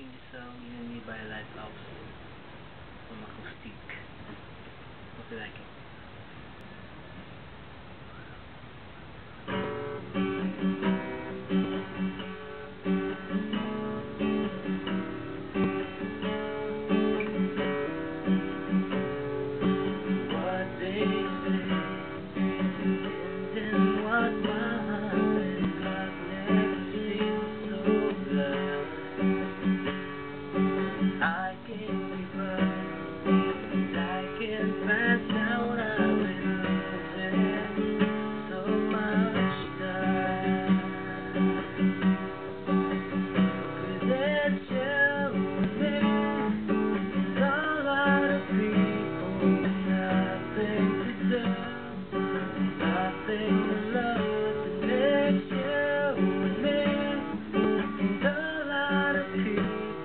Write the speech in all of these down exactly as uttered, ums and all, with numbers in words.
this uh, given me by Lifehouse from Acoustic. Hope you like it. I can keep up, I can find out I've been losing so much time. 'Cause it's you and me, and a lot of people, nothing to do, nothing to love, and it's you and me, and a lot of people.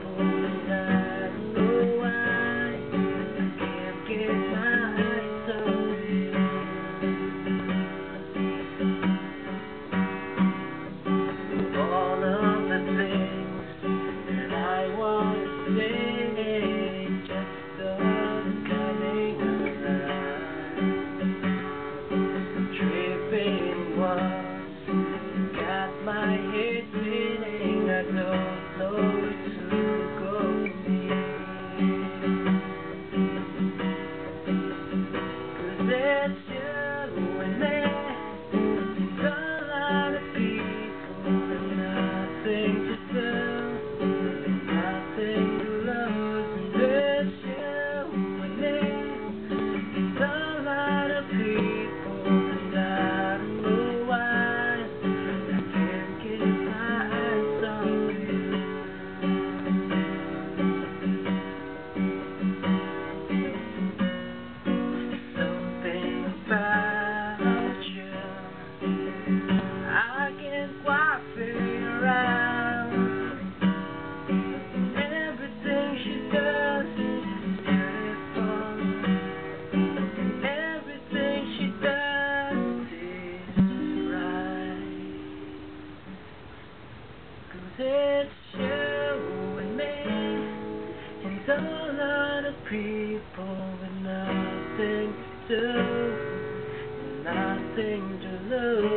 Got my head spinning, I don't know where to go from here. 'Cause it's you and me, and a lot of people, and nothing to do, nothing to lose. And it's you and me, and a lot of people, and I don't know why. It's you and me, and a lot of people with nothing to do, and nothing to lose.